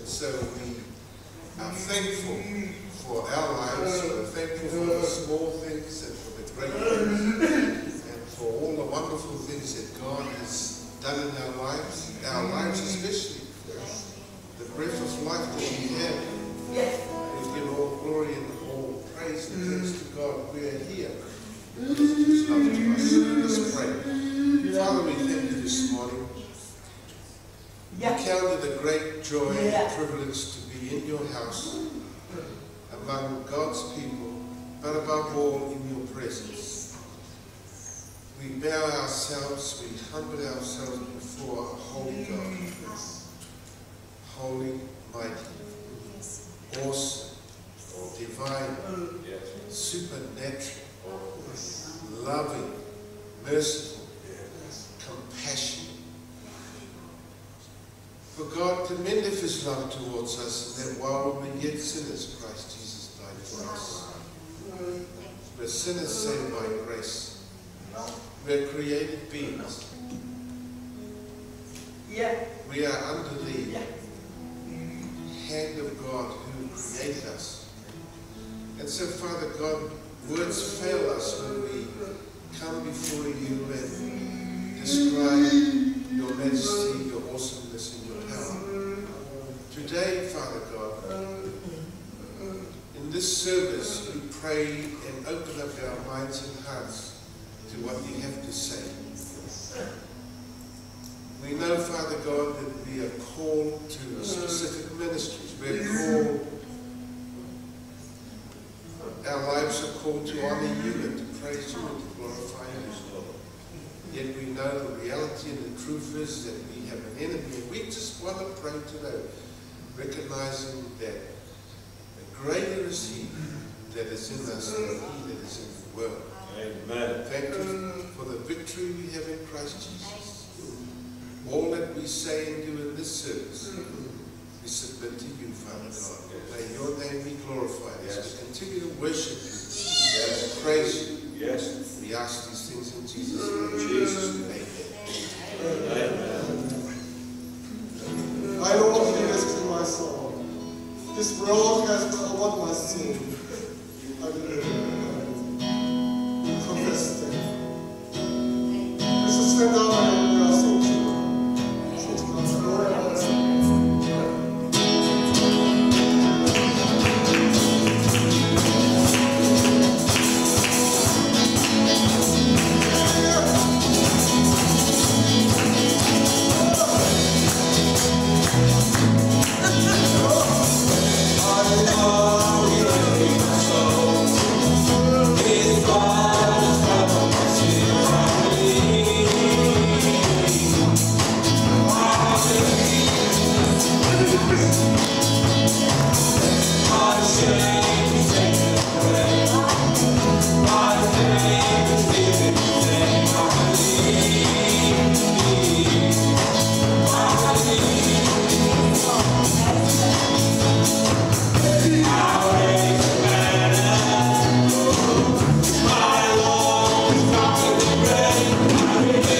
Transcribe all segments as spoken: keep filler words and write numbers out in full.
so we are thankful for our lives, we're thankful for the small things and for the great things, and for all the wonderful things that God has done in our lives, our lives especially, the breath of life that we have. We give all glory and all praise and thanks to God. We are here because of His love to us. Let's pray. Father, we thank you this morning. We count it a great joy and privilege to be in your house, among God's people, but above all in your presence. We bow ourselves, we humble ourselves before a holy God. Holy, mighty, awesome, divine, supernatural, loving, merciful, compassionate. For God commendeth His love towards us, and that while we were yet sinners, Christ Jesus died for us. We're sinners saved by grace. We're created beings. We are under the hand of God who created us. And so, Father God, words fail us when we come before you and describe your majesty, your awesomeness, and your power. Today, Father God, in this service, we pray and open up our minds and hearts to what you have to say. We know, Father God, that we are called to specific ministries. We're called, our lives are called to honor you and to praise you and to glorify you. Yet we know the reality and the truth is that we have an enemy, and we just want to pray today, recognizing that the greater is He that is in us than he that is in the world. Amen. Thank you for the victory we have in Christ Jesus. All that we say and do in this service, we submit to you, Father God. May your name be glorified as we continue to worship you, yes. and praise you. Yes. We ask these things in Jesus' name. Jesus' name. Amen. I Lord, He rescued my soul. This road has covered my sin. I will confess them. Let's just stand down and we are so true.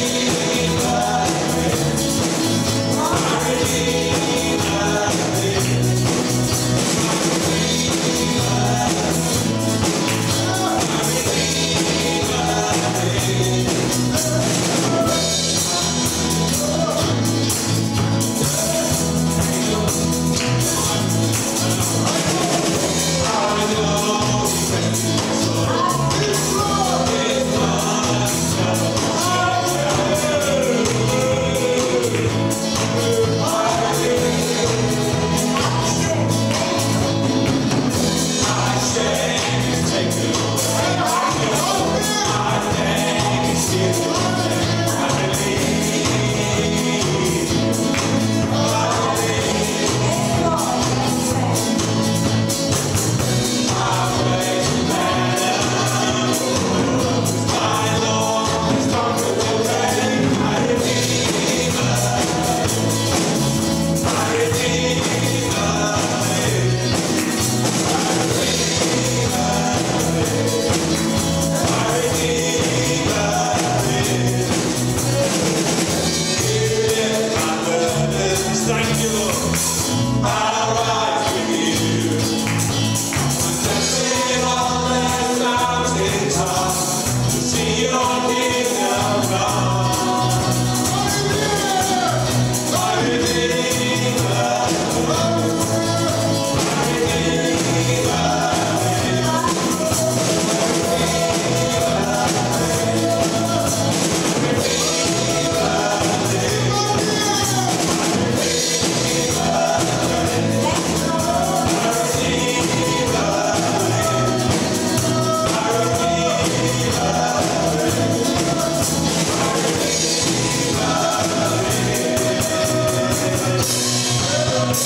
Amen.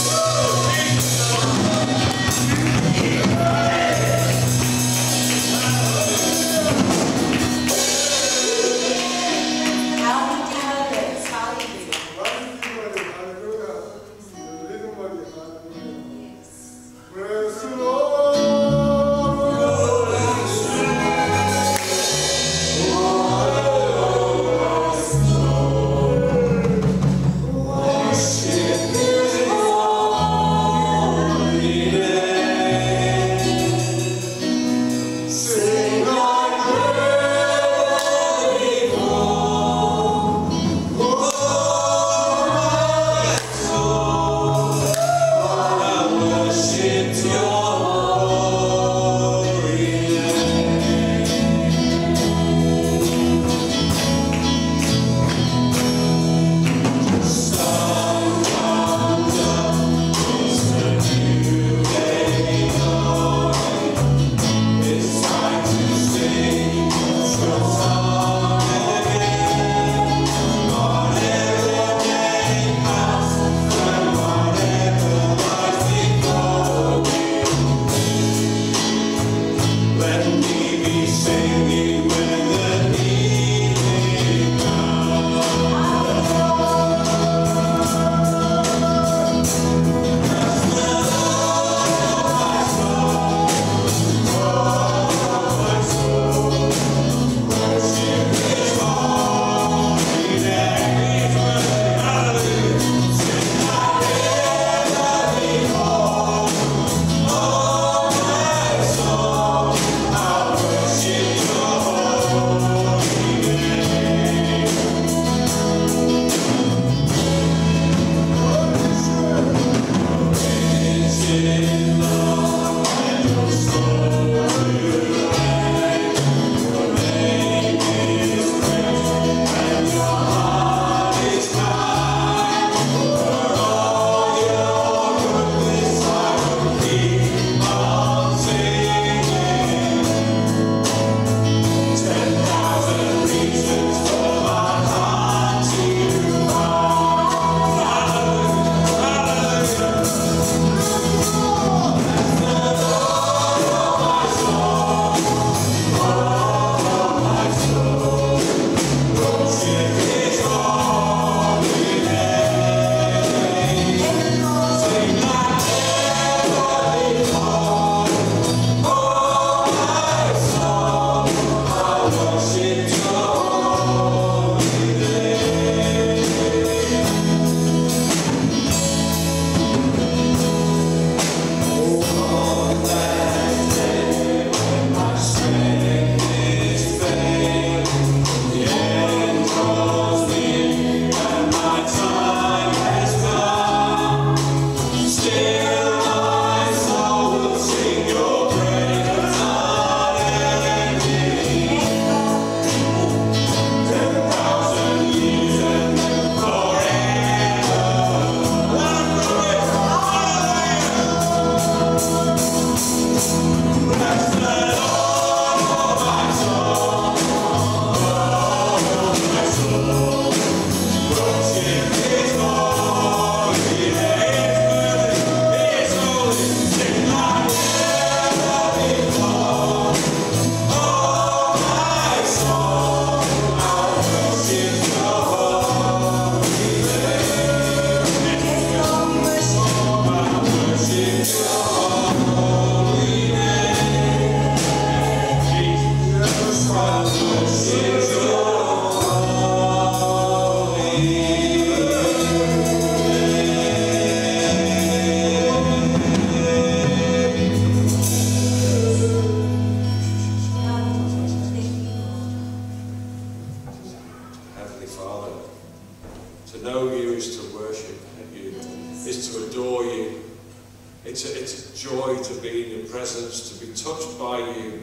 It's a, it's a joy to be in your presence, to be touched by you.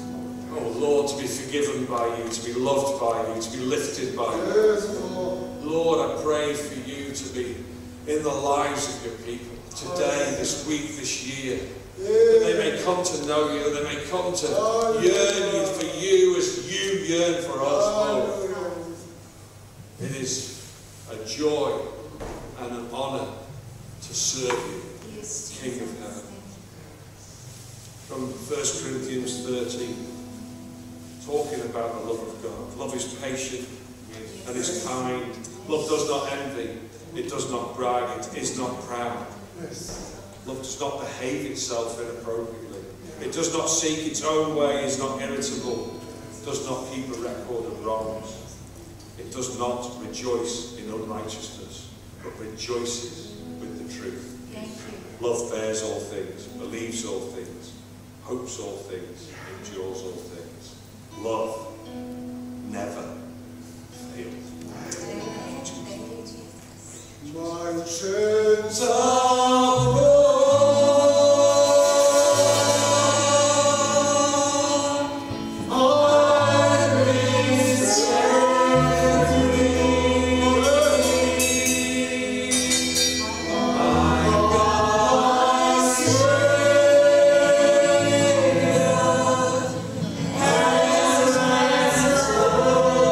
Oh Lord, to be forgiven by you, to be loved by you, to be lifted by you. Yes, Lord. Lord, I pray for you to be in the lives of your people today, this week, this year. That they may come to know you, that they may come to yearn for you as you yearn for us, Lord. It is a joy and an honour to serve you, King of heaven. From First Corinthians thirteen, talking about the love of God. Love is patient and is kind. Love does not envy. It does not brag. It is not proud. Yes. Love does not behave itself inappropriately. It does not seek its own way, is not irritable, does not keep a record of wrongs. It does not rejoice in unrighteousness, but rejoices with the truth. Love bears all things, believes all things, hopes all things, endures all things. Love never fails. My chains are broken. Oh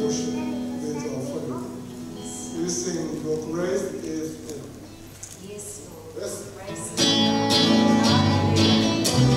worship with our family. We sing, Your grace is enough. Yes, Lord. Yes. Grace is enough. Hallelujah.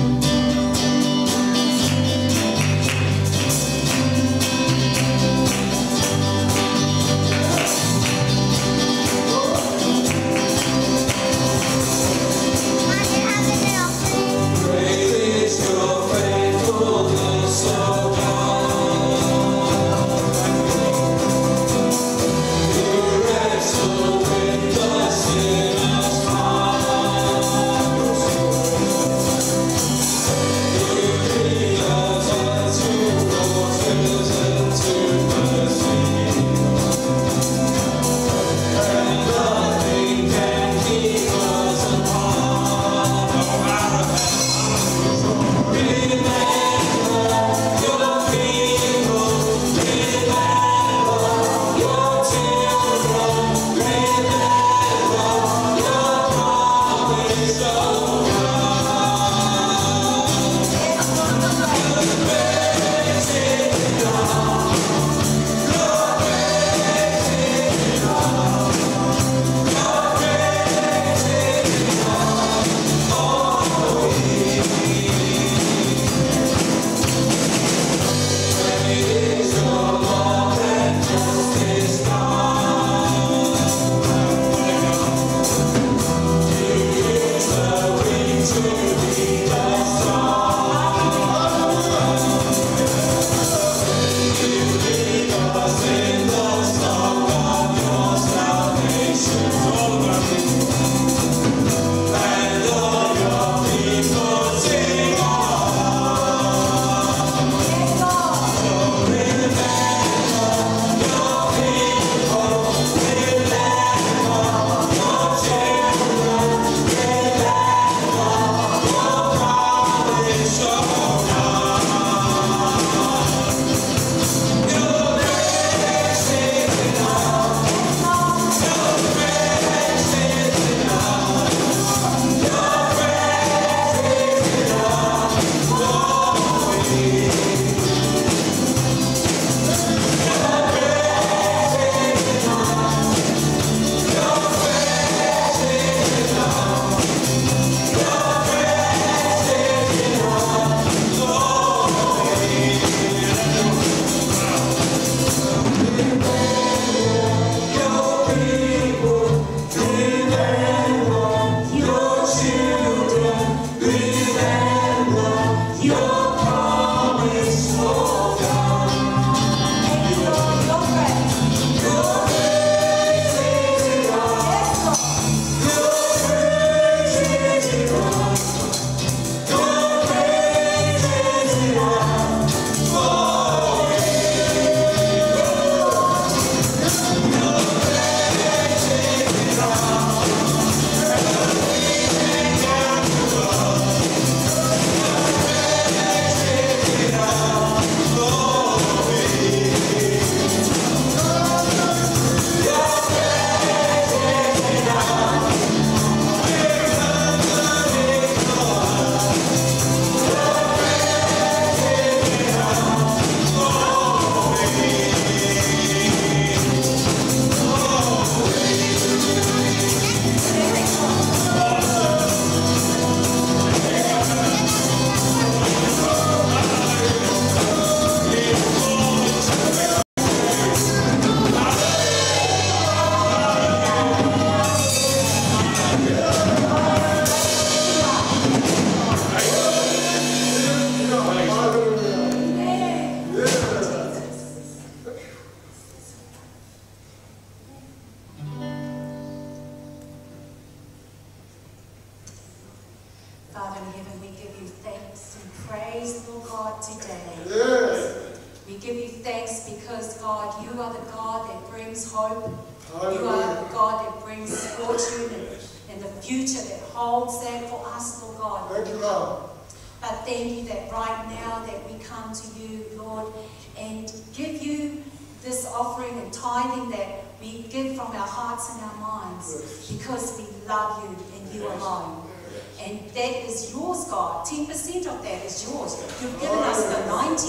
Father in heaven, we give you thanks and praise, Lord God, today. Yes. We give you thanks because, God, you are the God that brings hope. Hallelujah. You are the God that brings fortune and, and the future that holds that for us, Lord God. Thank you, God. But thank you that right now that we come to you, Lord, and give you this offering and tithing that we give from our hearts and our minds, Yes. because we love you and you alone. And that is yours, God. ten percent of that is yours. You've given us the ninety.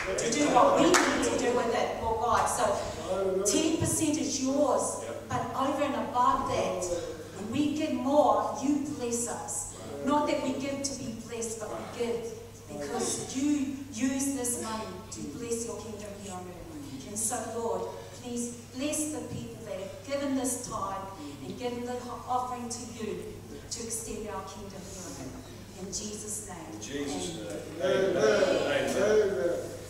to do what we need to do with it, Lord God. So ten percent is yours, but over and above that, when we give more, you bless us. Not that we give to be blessed, but we give because you use this money to bless your kingdom here on earth. And so, Lord, please bless the people that have given this time and given the offering to you to extend our kingdom here on earth. In Jesus' name. In Jesus' name. Amen. Amen. Amen.